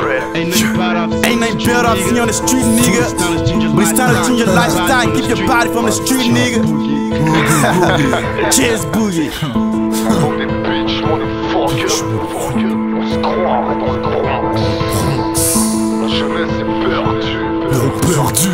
Ain't nothing better I've seen on the street, nigga. But it's time to change your lifestyle, keep your body from the street, nigga. Cheers, Boogie. Perdu.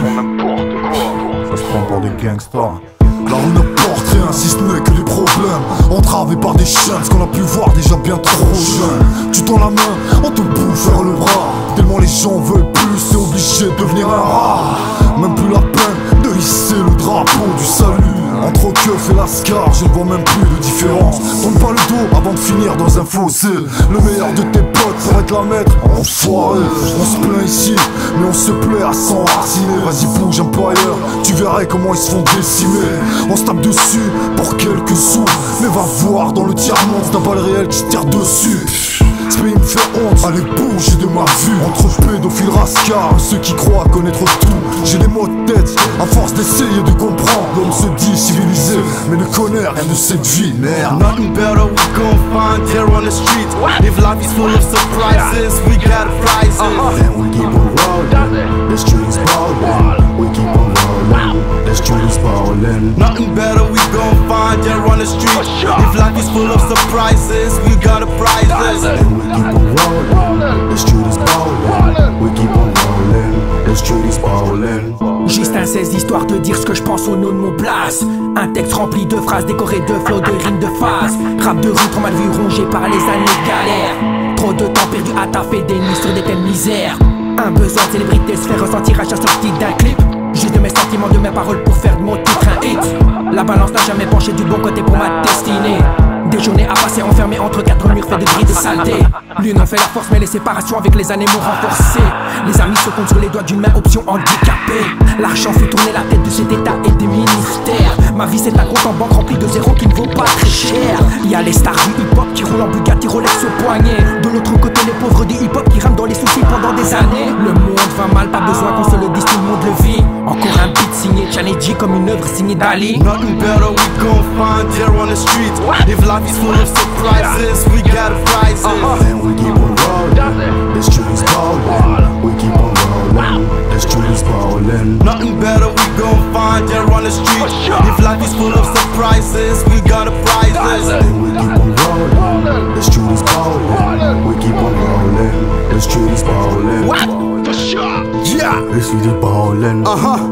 Ça se prend pour des gangsters. La rue n'apporte rien si ce n'est que des problèmes. Entravés par des chaînes, ce qu'on a pu voir déjà bien trop jeune. Tu tends la main, on te bouffe vers le bras. Tellement les gens veulent plus, c'est obligé de devenir un rat. Même plus la peine de hisser le drapeau du salut. Entre keuf et lascar, je ne vois même plus de différence. Tourne pas le dos avant de finir dans un fossé. Le meilleur de tes potes pourrait te la mettre enfoiré. On se plaint ici, mais on se plaît à s'enraciner. Vas-y bouge un peu ailleurs, tu verrais comment ils se font décimer. On se tape dessus pour quelques sous, mais va voir dans le tiers-monde, t'as pas le réel qui se tire dessus. Ce pays me fait honte, allez bouge de ma vue. Entre pédophiles rascars, ceux qui croient connaître tout. J'ai des mots de tête, à force d'essayer de comprendre. L'homme se dit civilisé, mais ne connaît rien de cette vie, merde. Nothing better we gon' find here on the street. If life is full of surprises, we got prizes. And we keep on rolling, the street is ballin'. We keep on rolling, the street is ballin'. Nothing better we gon' find here on the street. If life is full of surprises, we got prizes. And we keep on rolling, the street is ballin'. We keep on rolling, the street is ballin'. Juste un 16 histoire de dire ce que je pense au nom de mon place. Un texte rempli de phrases décoré de flots, de rimes, de phases. Rap de rue, trop mal vu, rongé par les années de galère. Trop de temps perdu à taffer des nuits sur des thèmes misères. Un besoin de célébrité se fait ressentir à chaque sortie d'un clip. Juste de mes sentiments, de mes paroles pour faire de mon titre un hit. La balance n'a jamais penché du bon côté pour ma destinée. Des journées à passer enfermées entre quatre murs faits de gris de saleté. L'union fait la force mais les séparations avec les années m'ont renforcé. Les amis se comptent sur les doigts d'une main, option handicapée. L'argent fait tourner la tête de cet état et des ministères. Ma vie c'est un compte en banque rempli de zéros qui ne vaut pas très cher. Y'a les stars du hip-hop qui roulent en Bugatti, Rolex au poignet. De l'autre côté les pauvres du hip-hop qui rament dans les soucis pendant des années. Le monde va mal, pas besoin qu'on se le dise, tout le monde le vit. Encore un beat signé Chaney comme une œuvre signée Dali. Nothing better we gon' find here on the street. If life is full of surprises, we got prizes. And we keep on rolling, the street is ballin'. We keep on rolling, the street is ballin'. Nothing better we gon' find here on the street. If life is full of surprises, we got prizes. And we keep on rolling, the street is ballin'. We keep on rolling, the street is ballin'. What? For sure. Yeah. The street is ballin'.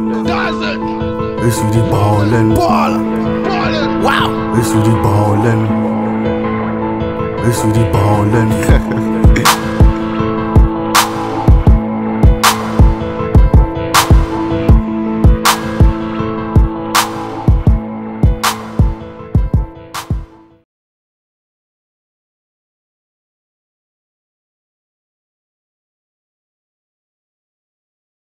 The street is ballin'. Ballin'. Wow. The street is ballin'. The street is ballin'.